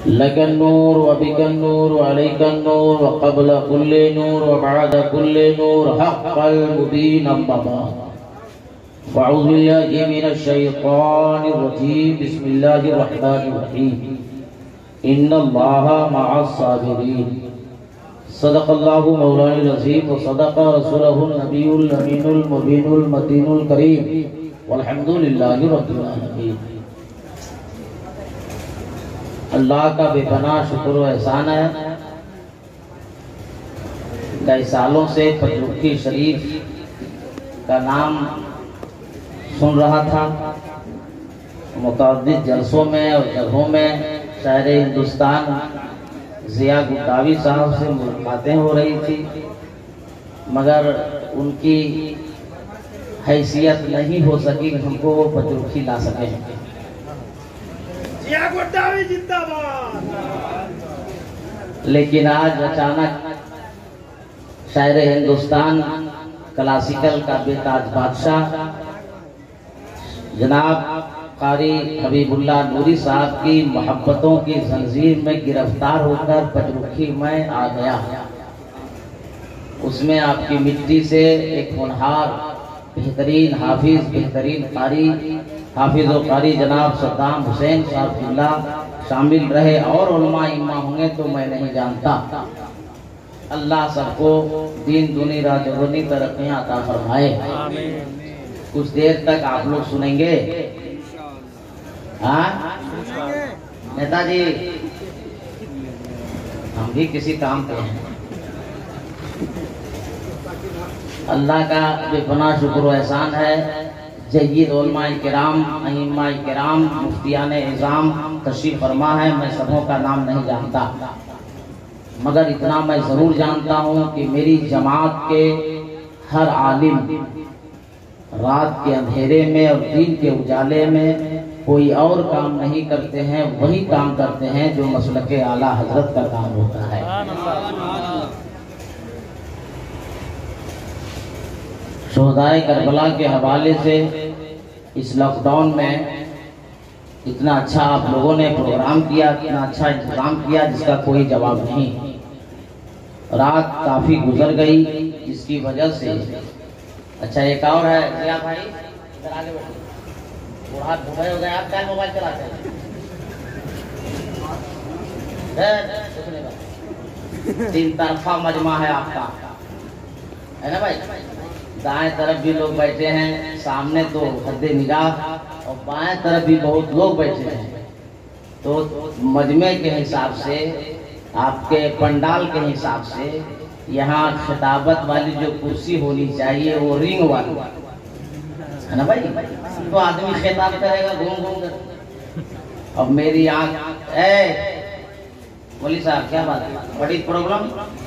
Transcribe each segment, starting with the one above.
लकन नूर व बिकन नूर व अलैकन नूर व क़ब्ल कुल्ले नूर व बअद कुल्ले नूर हक़्क़ल मुबीन अम्मा बाद वअऊज़ु बिल्लाहि मिनश शैतानिर रजीम बिस्मिल्लाहिर रहमानिर रहीम इन्नल्लाहा मअस साबिरीन सदक़ल्लाहु मौलाना अज़ीम व सदक़ रसूलुहुन नबियुल अमीनुल मुबीनुल मतीनुल करीम वल्हम्दुलिल्लाहि रब्बिल आलमीन। अल्लाह का बेपनाह शुक्र व एहसान है। कई सालों से पचरुखी शरीफ का नाम सुन रहा था। मुतअद्दिद जलसों में और जगहों में शहर हिंदुस्तान ज़िया गुट्टावी साहब से मुलाकातें हो रही थी, मगर उनकी हैसियत नहीं हो सकी कि हमको वो पचरुखी ला सके। लेकिन आज अचानक शायर हिंदुस्तान क्लासिकल का बेताज बादशाह जनाब कारी हबीबुल्लाह नूरी साहब की मोहब्बतों की जंजीर में गिरफ्तार होकर पचरुखी में आ गया। उसमें आपकी मिट्टी से एक होनहार बेहतरीन हाफिज बेहतरीन कारी हाफिज व कारी जनाब सद्दाम हुसैन साहब शामिल रहे और उलमा इमा होंगे तो मैं नहीं जानता। अल्लाह सबको दीन दुनी रात दुनी तरक्कियां अता फरमाए। कुछ देर तक आप लोग सुनेंगे। हाँ नेताजी, हम भी किसी काम पे हैं। अल्लाह का बेपनाह शुक्र व एहसान है। जय्यद उलमाए किराम अइम्माए किराम मुफ्तियाने इज़ाम तशरीफ फरमा है। मैं सबों का नाम नहीं जानता, मगर इतना मैं ज़रूर जानता हूँ कि मेरी जमात के हर आलिम रात के अंधेरे में और दिन के उजाले में कोई और काम नहीं करते हैं, वही काम करते हैं जो मसलके आला हजरत का काम होता है। शोहदाए करबला के हवाले से इस लॉकडाउन में इतना अच्छा आप लोगों ने प्रोग्राम किया, इतना अच्छा इंतजाम किया जिसका कोई जवाब नहीं। रात काफी गुजर गई जिसकी वजह से अच्छा एक और है जिया भाई, इधर आगे बैठो। बूढ़ा बूढ़े हो गए आप, क्या मोबाइल चलाते हैं? तीन तरफा मजमा है आपका, है ना भाई? दाएं तरफ भी लोग बैठे हैं, सामने तो हद्दे निगाह, और बाएं तरफ भी बहुत लोग बैठे हैं। तो मजमे के हिसाब से, आपके पंडाल के हिसाब से यहाँ खिताबत वाली जो कुर्सी होनी चाहिए वो रिंग वाली, है ना भाई? तो आदमी खिताब करेगा घूम घूम कर। अब मेरी आंख बोली साहब क्या बात है, बड़ी प्रॉब्लम?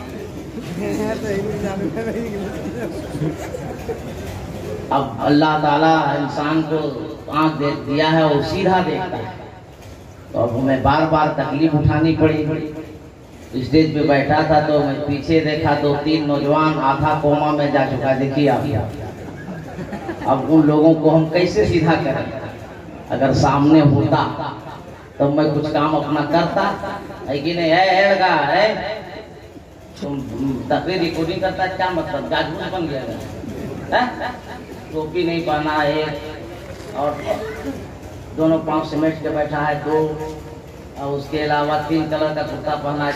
अब अल्लाह ताला इंसान को आंख दे दिया है, वो सीधा देखता है, तो अब हमें बार बार तकलीफ उठानी पड़ी। स्टेज पे बैठा था तो मैं पीछे देखा तो तीन नौजवान आधा कोमा में जा चुका। देखिए आप, अब उन लोगों को हम कैसे सीधा करें? अगर सामने होता तो मैं कुछ काम अपना करता, है कि नहीं? है तुम तकरीर रिकॉर्डिंग करता क्या मतलब? जासूस बन गया है? टोपी नहीं पहना है और दोनों पांव सिमेट के बैठा है दो, और उसके अलावा 3 कलर का कुर्ता पहना,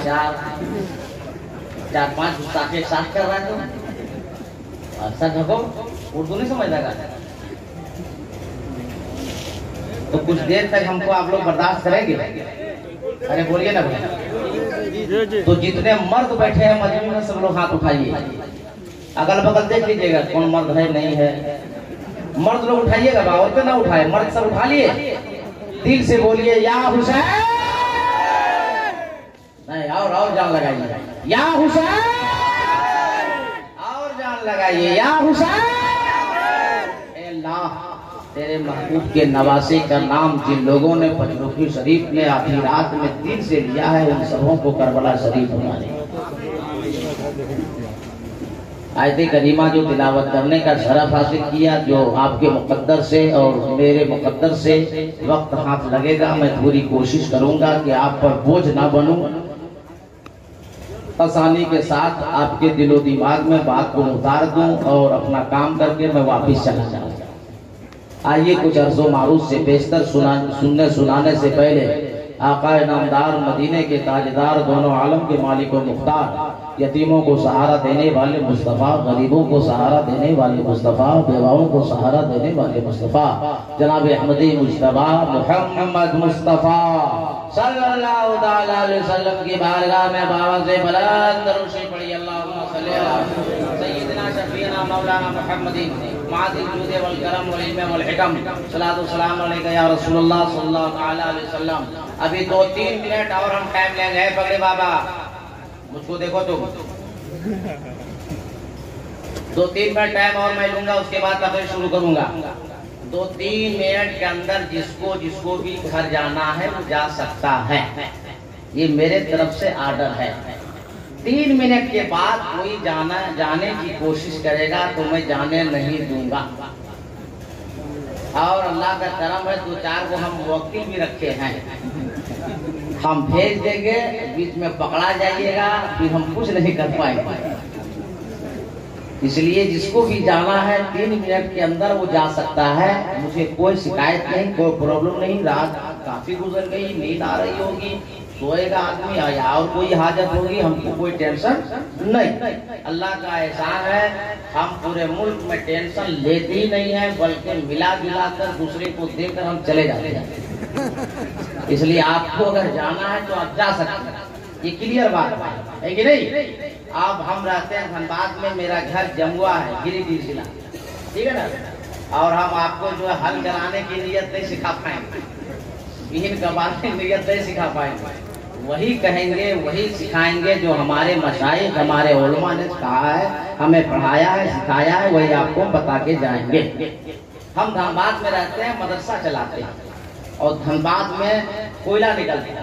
चार पांच गुस्ताखे साथ कर रहा है। तो अच्छा ढको, उर्दू नहीं समझ लगा तो कुछ देर तक हमको आप लोग बर्दाश्त करेंगे? अरे बोलिए ना भाई। तो जितने मर्द बैठे हैं मजमे में सब लोग हाथ उठाइए, अगल बगल देख लीजिएगा कौन मर्द है नहीं है। मर्द लोग उठाइएगा, औरतें ना उठाए, मर्द सब उठा लिए। दिल से बोलिए या हुसैन, नहीं और जान लगाइए, या हुसैन, और जान लगाइए, या हुसैन। अल्लाह तेरे महबूब के नवासे का नाम जिन लोगों ने पचरुखी शरीफ में आधी रात में दिल से लिया है, उन सबों को करबला शरीफ बना दे। आयत करीमा जो तिलावत करने का शरफ हासिल किया, जो आपके मुकद्दर से और मेरे मुकद्दर से वक्त हाथ लगेगा, मैं पूरी कोशिश करूंगा कि आप पर बोझ ना बनूं, आसानी के साथ आपके दिलो दिमाग में बात को उतार दूं और अपना काम करके मैं वापस चला जाऊं। आइए कुछ अर्ज़ो मारूफ से बेशतर सुनने सुनाने से पहले आकाए नामदार मदीने के ताजदार, दोनों आलम के मालिक व मुख्तार, यतीमों को सहारा देने वाले मुस्तफ़ा, गरीबों को सहारा देने वाले मुस्तफ़ा, बेवाओं को सहारा देने वाले मुस्तफ़ा, जनाब अहमदी मुस्तफ़ा मोहम्मद मुस्तफ़ा सल्लल्लाहु अलैहि वसल्लम की बारगाह में बाबा से बुलंद दरूद पढ़ी। अल्लाहुम्मा सल्ली अला सय्यिदिना शफीना मौलाना मुहम्मदिन मादिल जूद वल करम वल इल्म वल हिकम, सलातु सलाम अलैका या रसूलुल्लाह सल्लल्लाहु अलैहि वसल्लम। अभी 2-3 मिनट और हम टाइम लेंगे। पगड़ी बाबा मुझको देखो तुम, 2-3 मिनट टाइम और मैं लूंगा, उसके बाद तकरीर शुरू करूंगा। 2-3 मिनट के अंदर जिसको भी घर जाना है वो जा सकता है, ये मेरे तरफ से आर्डर है। 3 मिनट के बाद कोई जाने की कोशिश करेगा तो मैं जाने नहीं दूंगा। और अल्लाह का करम है 2-4 को हम वकील भी रखे हैं, हम भेज देंगे, बीच में पकड़ा जाइएगा, फिर हम कुछ नहीं कर पाएंगे। इसलिए जिसको भी जाना है 3 मिनट के अंदर वो जा सकता है। मुझे कोई शिकायत नहीं, कोई प्रॉब्लम नहीं। रात काफी गुजर गई, नींद आ रही होगी, सोएगा आदमी, या और कोई हाजत होगी, हमको कोई टेंशन नहीं। अल्लाह का एहसान है, हम पूरे मुल्क में टेंशन लेते ही नहीं है, बल्कि मिला जुला कर दूसरे को देकर हम चले जाते हैं। इसलिए आपको अगर जाना है तो आप जा सकते हैं, ये क्लियर बात है कि नहीं। अब हम रहते हैं धनबाद में, मेरा घर जमुआ है, गिरिडीह जिला, ठीक है ना। और हम आपको जो है हल कराने की नियत नहीं सिखा पाएंगे, बीन कबाने की नियत नहीं सिखा पाएंगे, वही कहेंगे, वही सिखाएंगे जो हमारे मशाइख, हमारे उलमा ने कहा है, हमें पढ़ाया है, सिखाया है, वही आपको बता के जाएंगे। हम धनबाद में रहते हैं, मदरसा चलाते हैं, और धनबाद में कोयला निकलता है।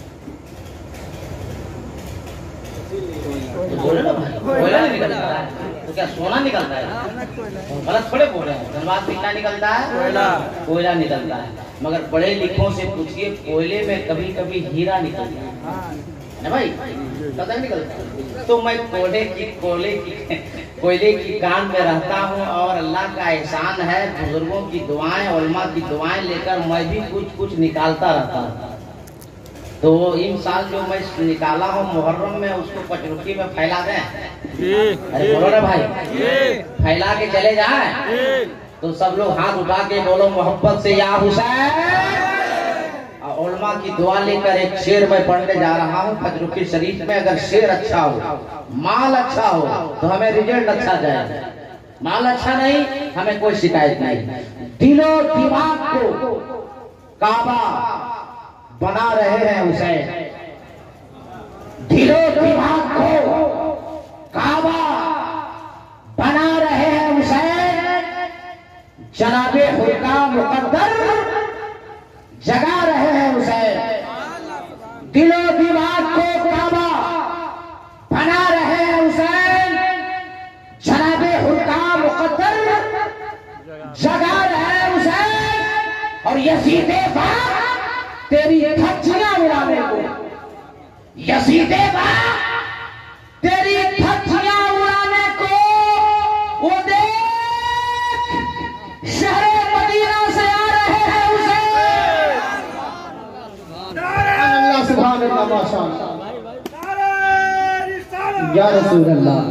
तो बोले ना भाई, कोयला निकलता है तो क्या सोना निकलता है? गलत थोड़े बोल रहे हैं। धनबाद में क्या निकलता है? कोयला निकलता है। मगर पढ़े लिखों से पूछिए, कोयले में कभी कभी हीरा निकलता है ना भाई, पता निकलता है। तो मैं कोयले की कान में रहता हूँ, और अल्लाह का एहसान है, बुजुर्गों की दुआएं, उलमा की दुआएं लेकर मैं भी कुछ निकालता रहता हूँ। तो इन साल जो मैं निकाला हूँ मुहर्रम में, उसको पचरुखी में फैला दें। अरे बोलो ना भाई, फैला के चले जाए। तो सब लोग हाथ उठा के बोलो मोहब्बत से या हुसैन। और उलमा की दुआ लेकर एक शेर मैं पढ़ने जा रहा हूँ पचरुखी शरीफ में। अगर शेर अच्छा हो, माल अच्छा हो, तो हमें रिजल्ट अच्छा जाए। माल अच्छा नहीं, हमें कोई शिकायत नहीं। दिलो दिमाग को काबा बना रहे हैं हुसैन, दिलो दिमाग को काबा बना रहे हैं हुसैन, जनाबे हुक्का मुकद्दर जगा रहे हैं हुसैन। दिलो दिमाग को काबा बना रहे हैं हुसैन, जनाबे हुक्का मुकद्दर जगा रहे हैं हुसैन। और यजीदे बाप तेरी धज्जियां उड़ाने को, यजीदे बाप तेरी धज्जियां उड़ाने को, वो देख शहरे मदीना से आ रहे हैं हुसैन। अल्लाह सुभान अल्लाह माशाअल्लाह, या रसूल अल्लाह,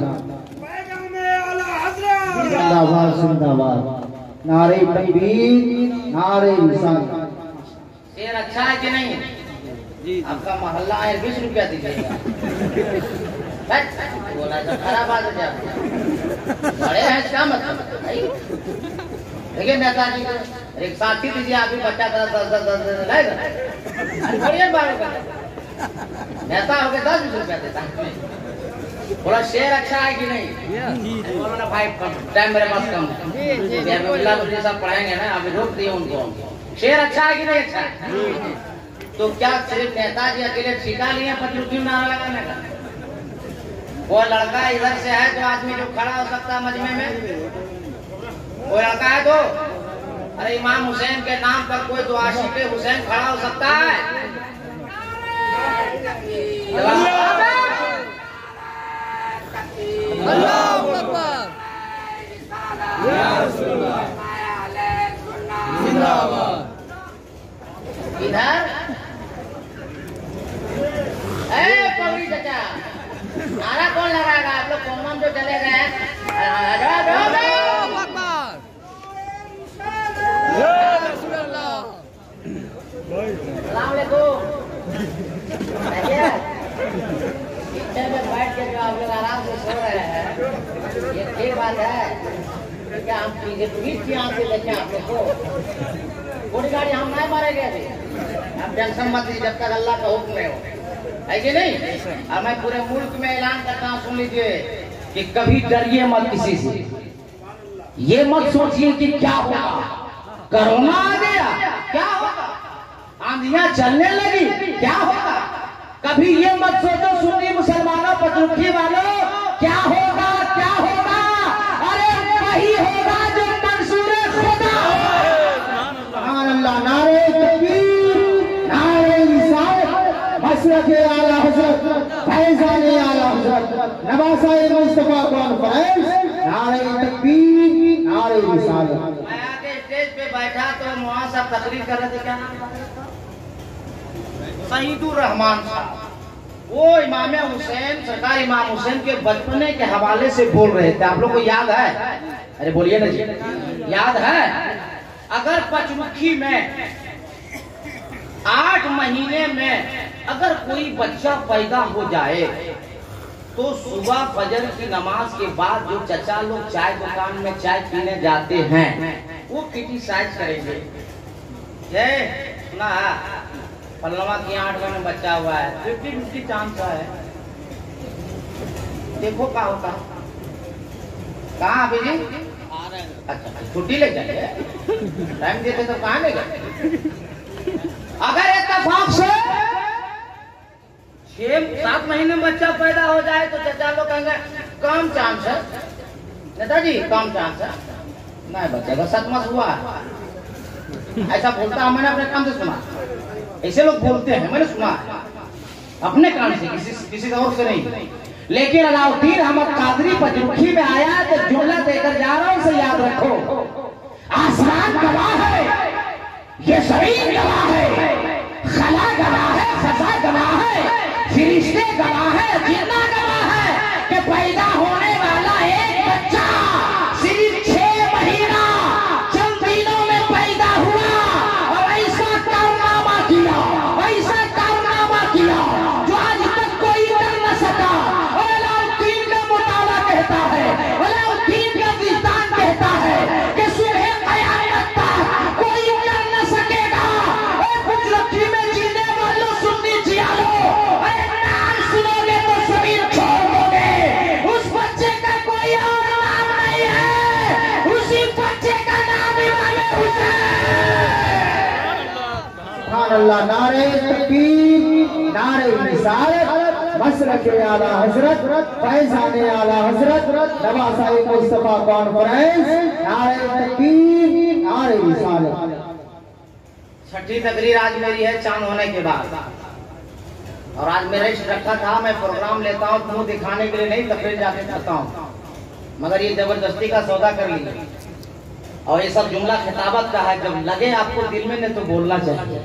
जिंदाबाद जिंदाबाद, नारे तकबीर, नारे रिसालत। शेर अच्छा है कि नहीं जी? आपका मोहल्ला है, 20 रुपया दीजिएगा। बोला तो खराब बात है, बड़े हैं क्या मतलब। देखिए नेताजी को एक साथी दीजिए, आप भी बच्चा 10 लाएगा, बढ़िया बात है। नेता हो गए 10-20 रुपया देता है। बोला शेर अच्छा है कि नहीं? बोलो ना भाई, टाइम मेरे पास कम है, सब पढ़ाएंगे ना, अभी रोक दिए उनको। शेर अच्छा है कि नहीं अच्छा है? तो क्या सिर्फ नेताजी अकेले ठिका लिए पचरुखी में नारा लगाने का? वो लड़का इधर से है तो आदमी जो खड़ा हो सकता है मजमे में? वो लड़का है तो? अरे इमाम हुसैन के नाम पर कोई तो आशिक हुसैन खड़ा हो सकता है? अल्लाहू अकबर। इधर पगड़ी चाचा नारा कौन लगाएगा? आप लोग कौन जो चले गए हैं? अल्लाहू अकबर। सलाम अलैकुम। पीछे में बैठ के जो आप लोग आराम से सो रहे हैं, ये ठीक बात है क्या? हम पीठ की आंख से देखें आप लोग को? थोड़ी गाड़ी हम नहीं मारेंगे अभी, आप टेंशन मत लीजिए जब तक अल्लाह का हुक्म नहीं हो, है कि नहीं? और मैं पूरे मुल्क में ऐलान करता हूँ, सुन लीजिए कि कभी डरिए मत किसी से। ये मत सोचिए कि क्या होगा, कोरोना आ गया क्या होगा, आंधियां चलने लगी क्या होगा। कभी ये मत सोचो सुन्नी मुसलमानों पचरुखी वालों क्या होगा क्या होगा। अरे वही होगा जो मंसूर खुदा। सुभान अल्लाह। नारे तकबीर, नारे रिसालत, मशरक़ आला हज़रत, फैज़ान आला हज़रत, नवासाए मुस्तफा कॉन्फ्रेंस, नारे तकबीर, नारे रिसालत। मैं आके स्टेज पे बैठा तो वहां सब तकरीर कर रहे थे, क्या नाम था? शहीदुर रहमान साहब। वो इमाम हुसैन, सरकार इमाम हुसैन के बचपने के हवाले से बोल रहे थे। आप लोग को याद है? अरे बोलिए ना जी, याद है? अगर पचमुखी में 8 महीने में अगर कोई बच्चा पैदा हो जाए तो सुबह फजर की नमाज के बाद जो चचा लोग चाय दुकान में चाय पीने जाते हैं वो क्रिटिसाइज करेंगे, सुना पल्लवा की 8 महीने बच्चा हुआ है, 50-50 चांस है, देखो क्या होता है। कहाँ अभी जी? अच्छा छुट्टी ले जाए, टाइम देते तो कहाँ ले गए? अगर इत्तेफाक से 6-7 महीने में बच्चा पैदा हो जाए तो चाचा लोग कहेंगे कम चांस है, नेताजी कम चांस है, नहीं बच्चा का 7 मास हुआ है, ऐसा बोलता है। मैंने अपने काम से सुना, ऐसे लोग बोलते हैं, मैंने सुना अपने कान से, किसी और से नहीं। लेकिन अलाउद्दीन अहमद कादरी पचरुखी में आया तो जुमला देकर जा रहा हूं, उसे याद रखो। आसमान गवाह है, ये जमीन गवाह है, खला गवाह है, फजा गवाह है, फरिश्ते गवाह है, जिन्ना गवाह है कि पैदा होने वाला एक बच्चा सिर्फ 6 महीना चंद दिनों में पैदा हुआ और ऐसा कारनामा किया, ऐसा कारनामा किया जो आज तक कोई कर न सका। और अलाउद्दीन का मुताला कहता है, अलाउद्दीन का विज्ञान कहता है कि सुबह क़यामत तक कोई कर न सकेगा। और कुछ रखी में जीने वालों सुन्नी जियालो, नाम सुनोगे तो ज़मीन छोड़ दोगे। उस बच्चे का कोई और नाम नहीं है, उसी बच्चे का नाम इमाम हुसैन। सुभान अल्लाह। नारे तकबीर, नारे रिसालत, मशरक़ आला हज़रत, फैज़ान आला हज़रत, नवासाए मुस्तफा कॉन्फ्रेंस, नारे तकबीर, नारे रिसालत। छठी तकरीर आज मेरी है चांद होने के बाद, और आज मेरा इश्क रखा था मैं प्रोग्राम लेता हूँ मुंह दिखाने के लिए नहीं, तकरीर जाके करता हूँ, मगर ये जबरदस्ती का सौदा कर लिया। और ये सब जुमला खिताबत का है, जब लगे आपको दिल में नहीं तो बोलना चाहिए।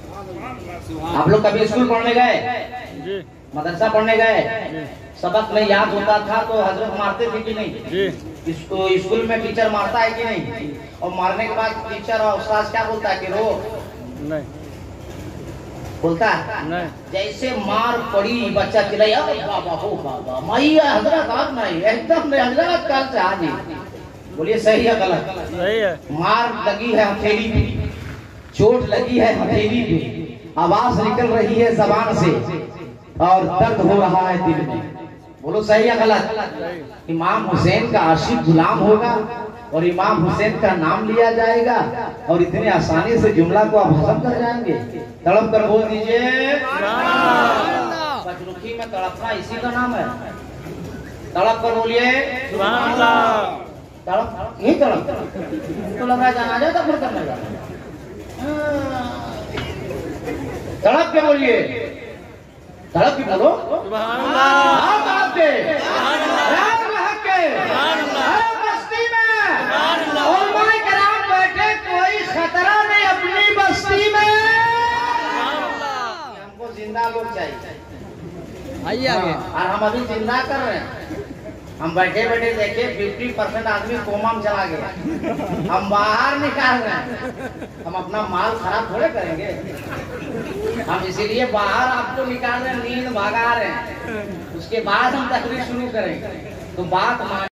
आप लोग कभी स्कूल पढ़ने गए, मदरसा पढ़ने गए, सबक नहीं याद होता था तो हजरत मारते थे कि नहीं? इसको स्कूल में टीचर मारता है कि नहीं? और मारने के बाद टीचर और उस्ताद क्या बोलता है कि रो नहीं बोलता है नहीं। जैसे मार पड़ी बच्चा चिल्लाया बाबा हो बाबा, मैया हजरत आप नहीं, एकदम नहीं हजरत कल से आज ही। बोलिए सही है गलत? सही है। मार लगी है हथेली पे, चोट लगी है हथेली पे, आवाज निकल रही है जबान से और दर्द हो रहा है दिल में। बोलो सही है गलत? इमाम हुसैन का आशिक गुलाम होगा और इमाम हुसैन का नाम लिया जाएगा और इतने आसानी से जुमला को आप हजम कर जाएंगे। तड़प कर बोल दीजिए। पचरुखी में तड़पना इसी का नाम है। तड़प कर बोलिए सुभान अल्लाह। तड़प, यही तड़प तो लग रहा है जाना जाता फिर करने जा। तड़प के बोलिए, तड़प के बोलो सुभान अल्लाह। तड़प के सुभान अल्लाह। सुभान अल्लाह। बस्ती में सुभान अल्लाह। उलमाए किराम बैठे, कोई खतरा नहीं अपनी बस्ती में। सुभान अल्लाह। हमको जिंदा लोग चाहिए आइए आगे। और हम अभी जिंदा कर रहे हैं। हम बैठे बैठे देखिए 50% आदमी कोमा में चला गया, हम बाहर निकाल रहे हैं। हम अपना माल खराब थोड़े करेंगे, हम इसीलिए बाहर आपको निकाल रहे हैं, नींद भगा रहे हैं, उसके बाद हम तकलीफ शुरू करेंगे। तो बात मान